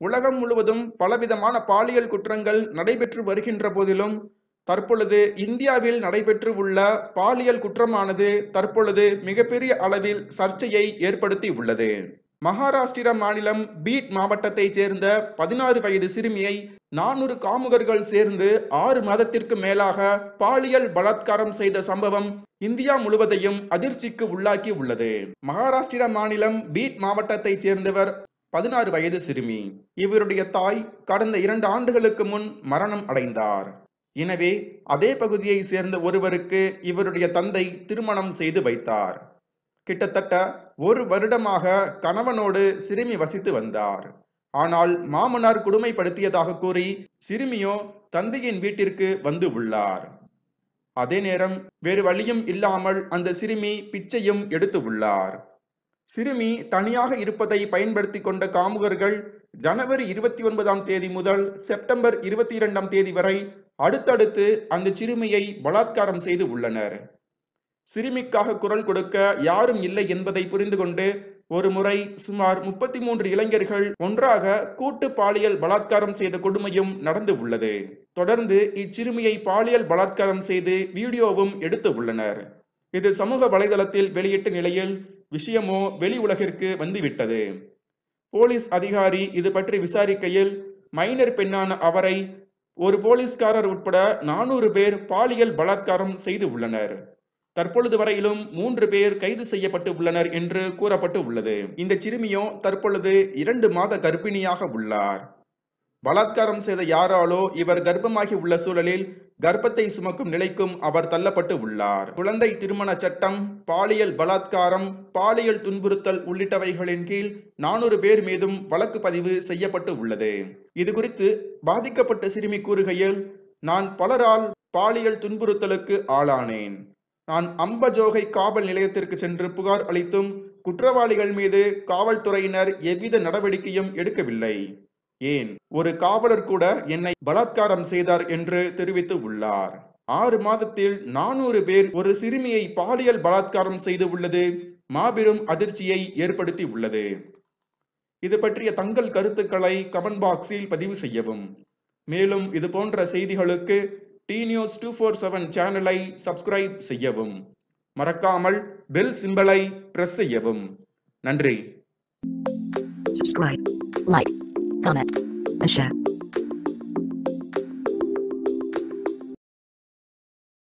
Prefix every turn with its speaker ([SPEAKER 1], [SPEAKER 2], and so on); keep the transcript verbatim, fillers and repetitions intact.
[SPEAKER 1] உலகம் முழுவதும் பலவிதமான பாலியல் குற்றங்கள் நடைபெற்று வருகின்ற போதிலும் தற்பொழுது இந்தியாவில் நடைபெற்று உள்ள பாலியல் குற்றமானது தற்பொழுது மிகப்பெரிய அளவில் சர்ச்சையை ஏற்படுத்தி உள்ளது. மகாராஷ்டிரா மாநிலம் பீட் மாவட்டத்தைச் சேர்ந்த பதினாறு வயது சிறுமியை நானூறு காமுகர்கள் சேர்ந்து ஆறு மாதத்திற்கு மேலாக பாலியல் பலாத்காரம் செய்த சம்பவம் இந்தியா முழுவதையும் அதிர்ச்சிக்கு உள்ளாக்கி உள்ளது. மகாராஷ்டிரா மாநிலம் பீட் மாவட்டத்தைச் சேர்ந்தவர் பதினாறு வயது சிறுமி. இவருடைய தாய் கடந்த இரண்டு ஆண்டுகளுக்கு முன் மரணம் அடைந்தார். எனவே அதே பகுதியை சேர்ந்த ஒருவருக்கு இவருடைய தந்தை திருமணம் செய்து வைத்தார். கிட்டத்தட்ட ஒரு வருடமாக கணவனோடு சிறுமி வசித்து வந்தார். ஆனால் மாமனார் கொடுமைப்படுத்தியதாக கூறி சிறுமியோ தந்தையின் வீட்டிற்கு வந்து உள்ளார். அதே நேரம் வேறு வழியும் இல்லாமல் அந்த சிறுமி பிச்சையும் எடுத்து உள்ளார். சிறுமி தனியாக இருப்பதை பயன்படுத்தி கொண்ட காமுகர்கள் ஜனவரி இருபத்தி ஒன்பதாம் தேதி முதல் செப்டம்பர் இருபத்தி இரண்டாம் தேதி வரை அடுத்தடுத்து அந்த சிறுமியை பலாத்காரம் செய்து உள்ளனர். சிறுமிக்காக குரல் கொடுக்க யாரும் இல்லை என்பதை புரிந்து கொண்டு ஒரு முறை சுமார் முப்பத்தி மூன்று இளைஞர்கள் ஒன்றாக கூட்டு பாலியல் பலாத்காரம் செய்த கொடுமையும் நடந்து உள்ளது. தொடர்ந்து இச்சிறுமியை பாலியல் பலாத்காரம் செய்து வீடியோவும் எடுத்து உள்ளனர். இது சமூக வலைதளத்தில் வெளியிட்ட நிலையில் விஷயமோ வெளி உலகிற்கு வந்துவிட்டது. போலீஸ் அதிகாரி இது பற்றி விசாரிக்கையில் மைனர் பெண்ணான அவரை ஒரு போலீஸ்காரர் உட்பட நானூறு பேர் பாலியல் பலாத்காரம் செய்து உள்ளனர். தற்பொழுது வரையிலும் மூன்று பேர் கைது செய்யப்பட்டு உள்ளனர் என்று கூறப்பட்டு உள்ளது. இந்த சிறுமியோ தற்பொழுது இரண்டு மாத கர்ப்பிணியாக உள்ளார். பலாத்காரம் செய்த யாராலோ இவர் கர்ப்பமாகி உள்ள சூழலில் கர்ப்பத்தை சுமக்கும் நிலைக்கும் அவர் தள்ளப்பட்டு உள்ளார். குழந்தை திருமண சட்டம், பாலியல் பலாத்காரம், பாலியல் துன்புறுத்தல் உள்ளிட்டவைகளின் கீழ் நானூறு பேர் மீதும் வழக்கு பதிவு செய்யப்பட்டு உள்ளது. இது குறித்து பாதிக்கப்பட்ட சிறுமி கூறுகையில், நான் பலரால் பாலியல் துன்புறுத்தலுக்கு ஆளானேன். நான் அம்பஜோகை காவல் நிலையத்திற்கு சென்று புகார் அளித்தும் குற்றவாளிகள் மீது காவல்துறையினர் எவ்வித நடவடிக்கையும் எடுக்கவில்லை. ஏன் ஒரு காவலர் கூட என்னை பலாத்காரம் செய்தார் என்று தெரிவித்து உள்ளார். ஆறு மாதத்தில் நானூறு பேர் ஒரு சிறுமியை பாலியல் பலாத்காரம் செய்து உள்ளது மாபெரும் அதிர்ச்சியை ஏற்படுத்தி உள்ளது. இது பற்றிய தங்கள் கருத்துக்களை கமெண்ட் பாக்ஸில் பதிவு செய்யவும். மேலும் இது போன்ற செய்திகளுக்கு T news two four seven சேனலை சப்ஸ்கிரைப் செய்யவும். மறக்காமல் பெல் சிம்பலை பிரஸ் செய்யவும். நன்றி.
[SPEAKER 2] Subscribe, like, comment, and share.